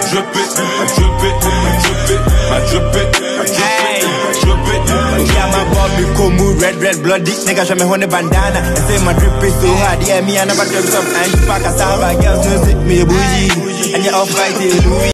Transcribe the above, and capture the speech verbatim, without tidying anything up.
drip it, I drip it, I drip it, I drip it, I drip it, I drip it, I drip it. Yeah, my body cool, move red, red, bloody. Nigga, show me honey bandana. And say my drip is so hard. Yeah, me, I never drip some. And you pack a sound, but girls don't sit me a bougie. And you're off right here, Louis.